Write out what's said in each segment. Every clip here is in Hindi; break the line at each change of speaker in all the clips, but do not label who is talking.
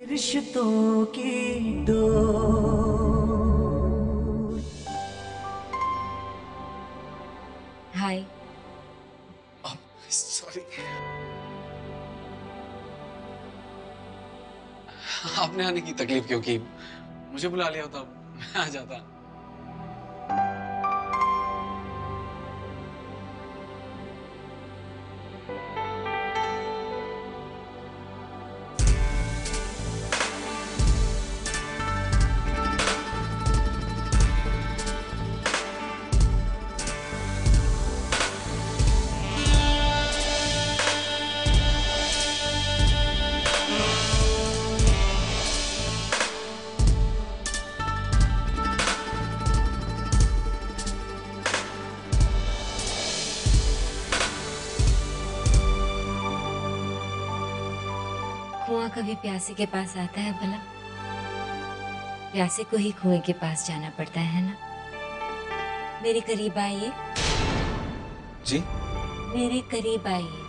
रिश्तों की डोर।
हाय।
सॉरी, आपने आने की तकलीफ क्यों की? मुझे बुला लिया होता मैं आ जाता।
कुआं कभी प्यासे के पास आता है भला? प्यासे को ही कुएं के पास जाना पड़ता है ना। मेरे करीब आइए।
जी?
मेरे करीब आइए।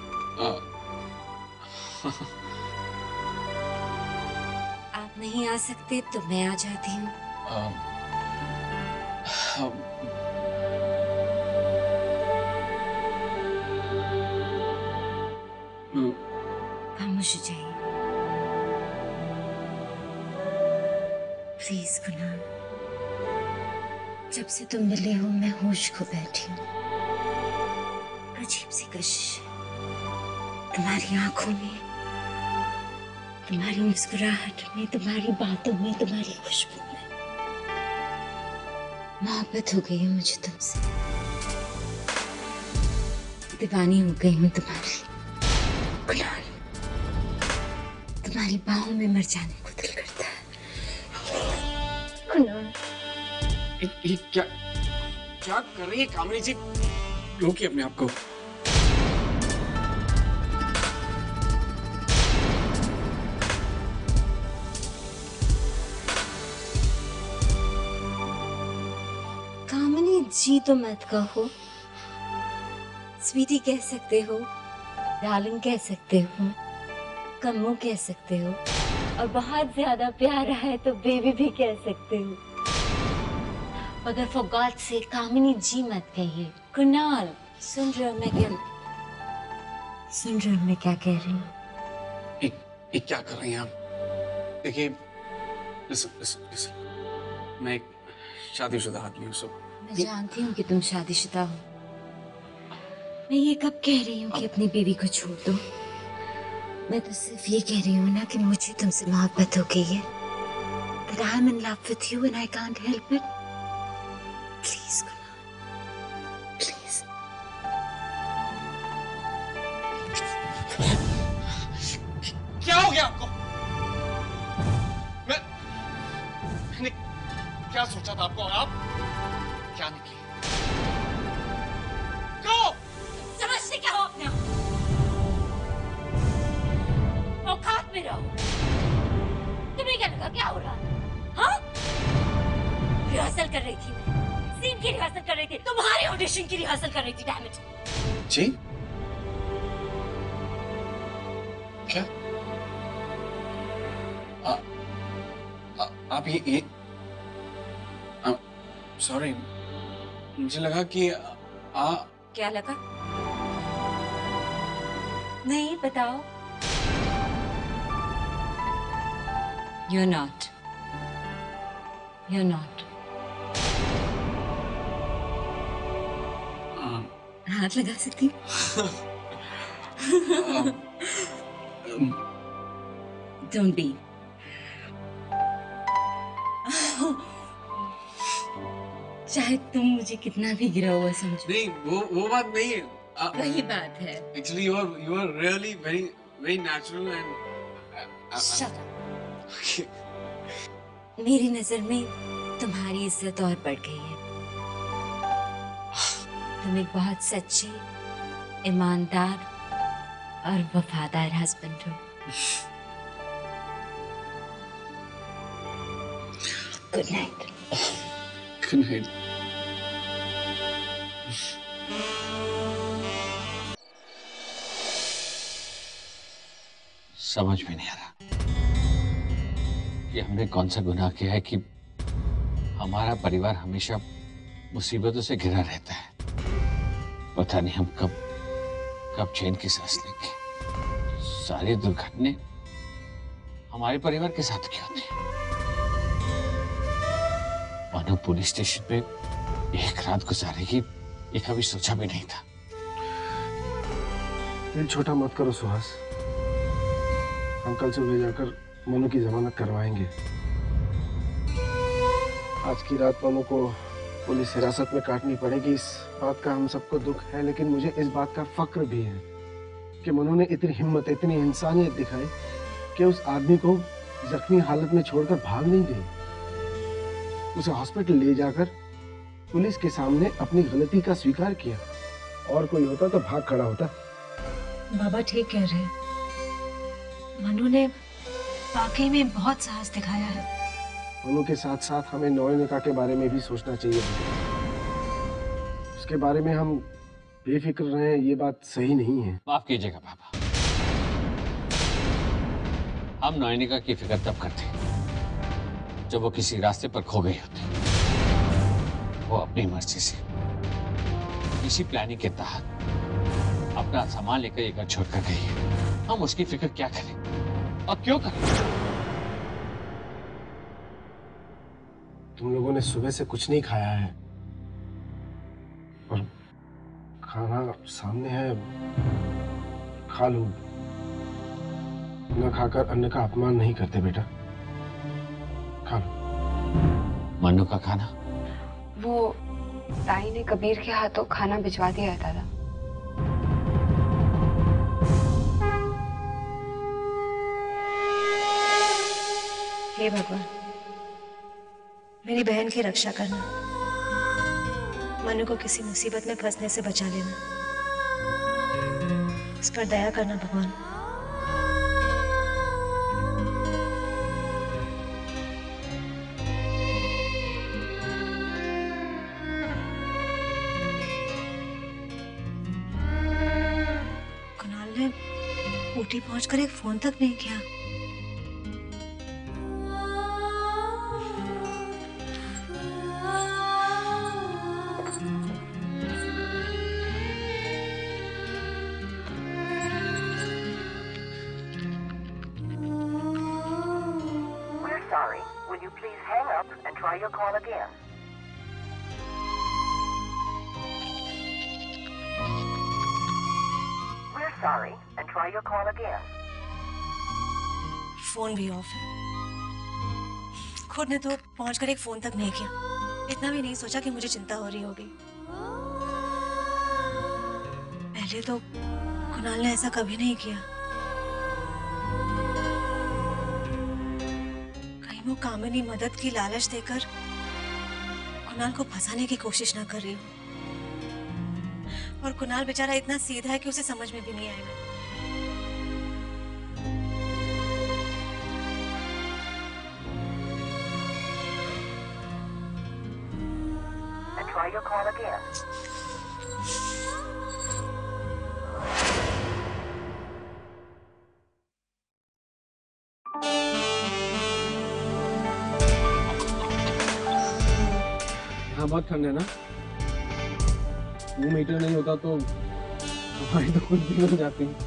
आप नहीं आ सकते तो मैं आ जाती हूँ। खामोश हो जाइए प्लीज कुणाल। जब से तुम मिले हो मैं होश खो बैठी हूँ। अजीब सी कशिश है तुम्हारी आंखों में, तुम्हारी मुस्कुराहट में, तुम्हारी बातों में, तुम्हारी खुशबू में। मोहब्बत हो गई है मुझे तुमसे। दीवानी हो गई हूँ तुम्हारी कुणाल। तुम्हारी बाहों में मर जाने को दिल करता है कुणाल।
ये क्या क्या कर रही है कामिनी जी? रोकिए अपने आप को।
कामिनी जी तो मत कहो, स्वीटी कह सकते हो, डार्लिंग कह सकते हो, कम्मो कह सकते हो, और बहुत ज्यादा प्यारा है तो बेबी भी कह सकते हो। मगर फॉर गॉड से कामिनी जी मत कहिए। कुणाल सुन रहे हो मैं क्या कह रही हूँ?
ये क्या कर रही हैं आप? देखिए, listen, मैं एक शादीशुदा आदमी हूँ सब।
मैं जानती हूँ कि तुम शादीशुदा हो। मैं ये कब कह रही हूँ कि अपनी बीवी को छोड़ दो? मैं तो सिर्फ ये कह रही हूँ ना कि मुझे तुमसे मोहब्बत हो गई है। That I'm in love with you and I can't help it. Please, Kunal. Please.
क्या हो गया आपको? मैंने क्या सोचा था आपको? आप क्या निकली?
समझते क्या हो अपने आप? औकात में रहो। तुम्हें क्या लगा क्या हो रहा है? हाँ? रिहर्सल कर रही थी मैं। सीन की रिहर्सल कर रही थी। तुम्हारे ऑडिशन की रिहर्सल कर रही थी। Damn it.
जी? क्या? आप ये सॉरी, मुझे लगा कि
क्या लगा? नहीं बताओ। You're not. You're not. हाथ लगा सकती हूँ? Don't be. चाहे तुम मुझे कितना भी गिरा हुआ समझो।
नहीं, वो बात नहीं है।
वही बात है।
Actually, you are really very natural and.
Shut up. मेरी नजर में तुम्हारी इज्जत और बढ़ गई है। तुम एक बहुत सच्चे, ईमानदार और वफादार हस्बैंड हो। Good night.
Good night. समझ में नहीं आ रहा
कि हमने कौन सा गुनाह किया है कि हमारा परिवार हमेशा मुसीबतों से घिरा रहता है। पता नहीं हम कब चैन की सांस लेंगे। सारी दुर्घटनाएं हमारे परिवार के साथ क्यों होती हैं? मानो पुलिस स्टेशन पे एक रात गुजारेगी, ये कभी सोचा भी नहीं था।
दिल छोटा मत करो सुहास। हम कल सुबह जाकर मनु की जमानत करवाएंगे। आज की रात मनु को पुलिस हिरासत में काटनी पड़ेगी, इस बात का हम सबको दुख है, लेकिन मुझे इस बात का फक्र भी है कि मनु ने इतनी हिम्मत, इतनी इंसानियत दिखाई कि उस आदमी को जख्मी हालत में छोड़कर भाग नहीं गई। उसे हॉस्पिटल ले जाकर पुलिस के सामने अपनी गलती का स्वीकार किया। और कोई होता तो भाग खड़ा होता।
बाबा ठीक कह रहे हैं। मनु ने वाकई में बहुत साहस दिखाया है।
मनु के साथ साथ हमें नौनिका के बारे में भी सोचना चाहिए। उसके बारे में हम बेफिक्र रहे, ये बात सही नहीं है।
माफ कीजिएगा बाबा, हम नौनिका की फिक्र तब करते जब वो किसी रास्ते पर खो गई होती। वो अपनी मर्जी से किसी प्लानिंग के तहत अपना सामान लेकर ये घर छोड़कर गई है। हम उसकी फिक्र क्या करें और क्यों करें?
तुम लोगों ने सुबह से कुछ नहीं खाया है और खाना सामने है, खा लो। न खाकर अन्न का अपमान नहीं करते बेटा, खा लो।
मनु का खाना?
वो ताई ने कबीर के हाथों खाना भिजवा दिया है दादा।
हे भगवान, मेरी बहन की रक्षा करना, मनु को किसी मुसीबत में फंसने से बचा लेना। उस पर दया करना भगवान। कुणाल ने ऊटी पहुंचकर एक फोन तक नहीं किया।
Sorry. Will you please hang up and try your call again? We're sorry and try your call again.
Phone भी ऑफ है। खुद ने तो पहुंचकर एक फोन तक नहीं किया। इतना भी नहीं सोचा कि मुझे चिंता हो रही होगी। पहले तो कुणाल ने ऐसा कभी नहीं किया। वो कामिनी मदद की लालच देकर कुणाल को फंसाने की कोशिश ना कर रही हो। और कुणाल बेचारा इतना सीधा है कि उसे समझ में भी नहीं आएगा।
And try your call again.
बहुत ठंड है ना, वो मीटर नहीं होता तो हमारी तो खुद भी हो जाती है।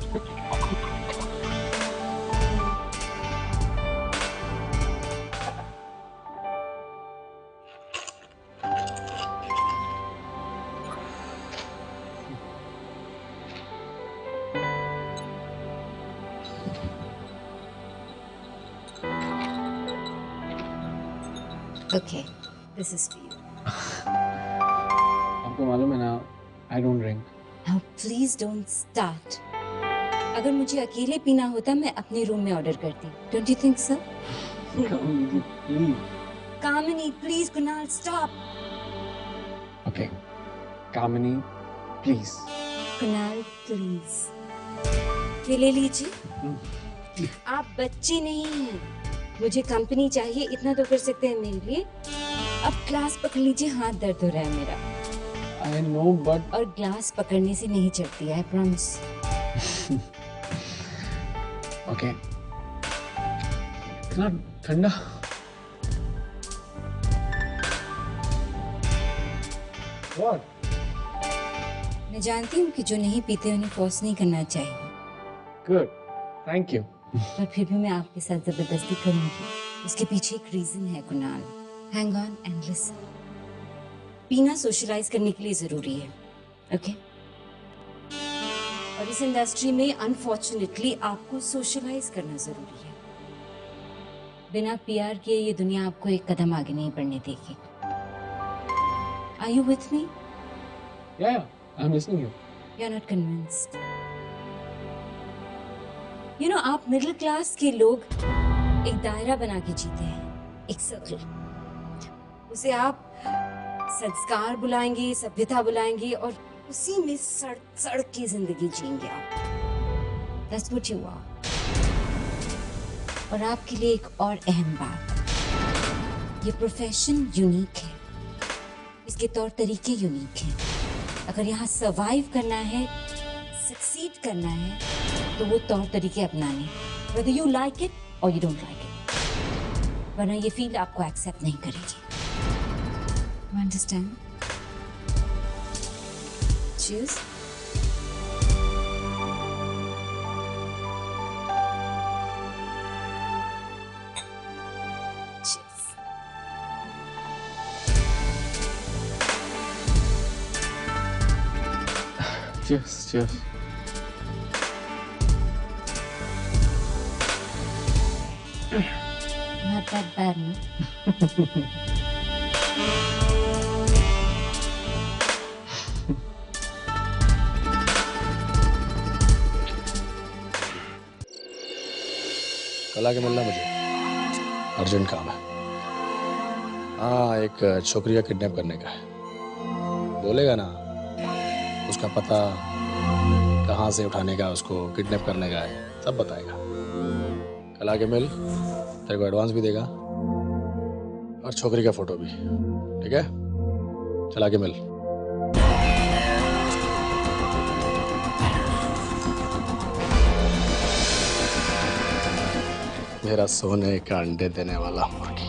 Okay, this is for you.
आपको मालूम है ना, I don't drink.
Now please don't start. अगर मुझे अकेले पीना होता मैं अपने रूम में ऑर्डर करती। Don't you think so?
Please.
Kamini, please, Kunal, stop.
Okay, Kamini, please.
Kunal, please. ये ले लीजिए। आप बच्ची नहीं हैं। मुझे कंपनी चाहिए, इतना तो कर सकते हैं मेरे लिए। अब ग्लास पकड़ लीजिए, हाथ दर्द हो रहा है मेरा।
I know, but
और ग्लास पकड़ने से नहीं चढ़ती है, I promise.
okay. इतना ठंडा।
What?
मैं जानती हूँ कि जो नहीं पीते उन्हें फोर्स नहीं करना चाहिए,
गुड, थैंक यू।
पर फिर भी मैं आपके साथ जबरदस्ती करूंगी। उसके पीछे एक रीजन है Kunal. Hang on and listen. पीना सोशलाइज करने के लिए जरूरी है, ओके? और इस इंडस्ट्री में अनफॉर्चुनेटली आपको सोशलाइज करना जरूरी है। बिना पीआर किए ये दुनिया आपको एक कदम आगे नहीं बढ़ने देगी। Are you with me?
Yeah, I'm listening to you.
You're not convinced. You know, आप मिडिल क्लास के लोग एक दायरा बना के जीते हैं, एक सर्कल। उसे आप संस्कार बुलाएंगे, सभ्यता बुलाएंगे और उसी में सड़ की जिंदगी जिएंगे आप। That's what you are. और आपके लिए एक और अहम बात, ये प्रोफेशन यूनिक है, इसके तौर तरीके यूनिक हैं। अगर यहाँ सरवाइव करना है, सक्सीड करना है, तो वो तौर तरीके अपनाने, whether you like it or you don't like it, वरना ये फील्ड आपको एक्सेप्ट नहीं करेगी। You understand? Cheers. Cheers.
Cheers, cheers.
Not that bad, no?
कल आके मिलना मुझे, अर्जेंट काम है। हाँ, एक छोकरी का किडनैप करने का है। बोलेगा ना, उसका पता कहाँ से उठाने का, उसको किडनैप करने का है, सब बताएगा। कल आके मिल, तेरे को एडवांस भी देगा और छोकरी का फोटो भी, ठीक है? चल आके मिल। मेरा सोने का अंडे देने वाला मुर्गी।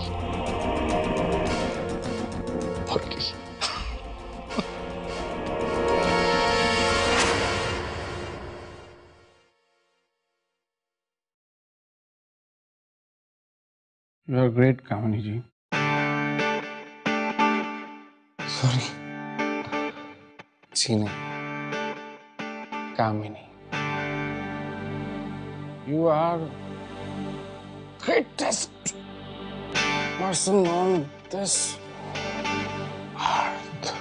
You are great, Kamini ji. Sorry. जी नहीं, Kamini. You are greatest person on this earth.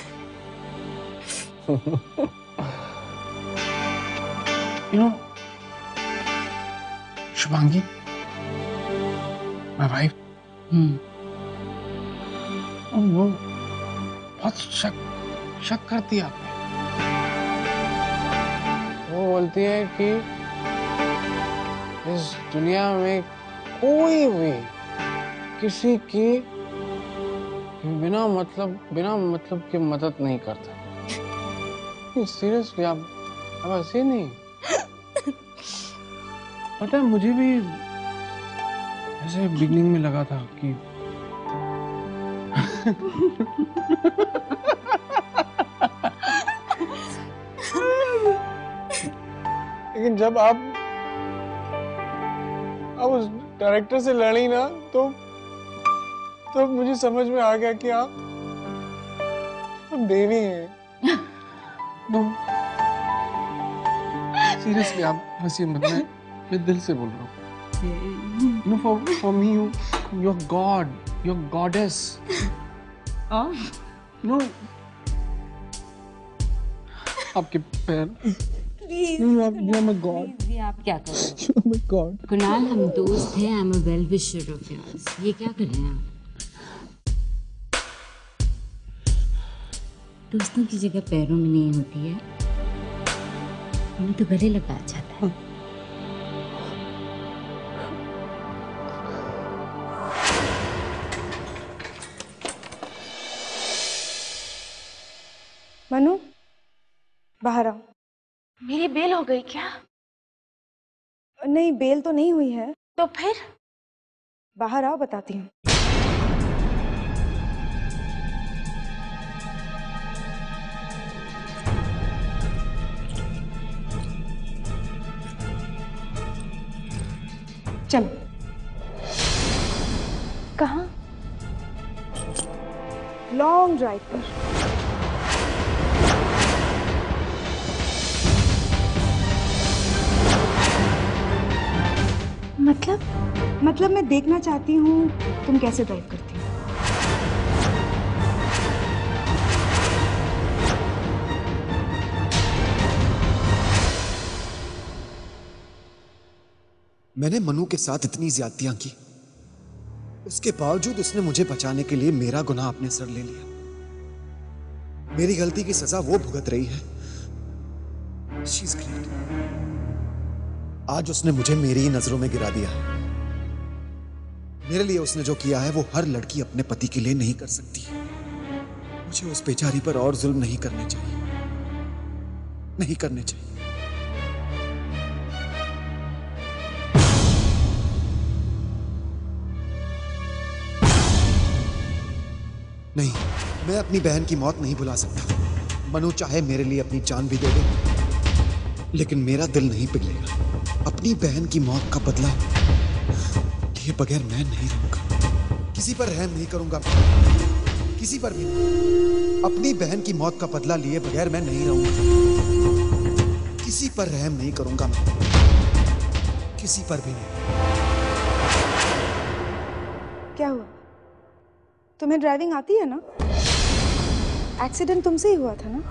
You know, Shubhangi, my wife. वो बहुत शक करती है आपने। वो बोलती है कि इस दुनिया में कोई भी किसी की बिना मतलब की मदद नहीं करता। सीरियसली आप ऐसे नहीं। पता है, मुझे भी ऐसे बिगनिंग में लगा था कि लेकिन जब आप उस डायरेक्टर से लड़ी ना, तो मुझे समझ में आ गया कि आप देवी हैं। नो, सीरियसली आप हंसी मत, मैं दिल से बोल रहा हूँ। No, for me, you're God, you're goddess. No. आपके पैर।
Please.
You're my God.
Please, ये आप क्या कर रहे हो?
You're my God.
कुणाल, हम दोस्त हैं। I'm a well wisher of yours. ये क्या कर रहे हैं आप? दोस्तों की जगह पैरों में नहीं होती है, उन्हें तो गले लगा जाता है।
मनु, बाहर आओ।
मेरी बेल हो गई क्या?
नहीं, बेल तो नहीं हुई है।
तो फिर बाहर आओ, बताती हूँ। चलो। कहाँ? लॉन्ग ड्राइव पर। मतलब मैं देखना चाहती हूँ तुम कैसे ड्राइव करती हो।
मैंने मनु के साथ इतनी ज्यादतियां की, उसके बावजूद उसने मुझे बचाने के लिए मेरा गुनाह अपने सर ले लिया। मेरी गलती की सजा वो भुगत रही है। She's great. आज उसने मुझे मेरी ही नजरों में गिरा दिया है। मेरे लिए उसने जो किया है वो हर लड़की अपने पति के लिए नहीं कर सकती। मुझे उस बेचारी पर और जुल्म नहीं करने चाहिए, नहीं करने चाहिए। नहीं, मैं अपनी बहन की मौत नहीं भुला सकता। मनु चाहे मेरे लिए अपनी जान भी दे दे, लेकिन मेरा दिल नहीं पिघलेगा। अपनी बहन की मौत का बदला लिए बगैर मैं नहीं रहूंगा। किसी पर रहम नहीं करूंगा, किसी पर भी नहीं। अपनी बहन की मौत का बदला लिए बगैर मैं नहीं रहूंगा। किसी पर रहम नहीं करूंगा मैं, किसी पर भी नहीं।
क्या हुआ? तुम्हें ड्राइविंग आती है ना? एक्सीडेंट तुमसे ही हुआ था ना?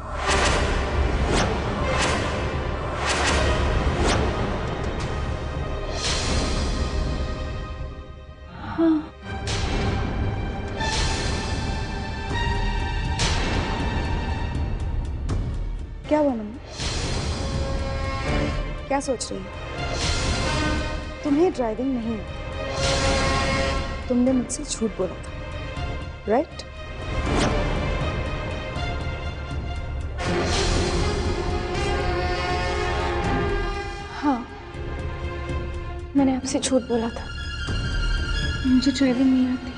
हाँ। क्या हुआ मम्मी? क्या सोच रही हो? तुम्हें ड्राइविंग नहीं आती। तुमने मुझसे झूठ बोला था, राइट? हाँ, मैंने आपसे झूठ बोला था। मुझे ड्राइविंग नहीं आती।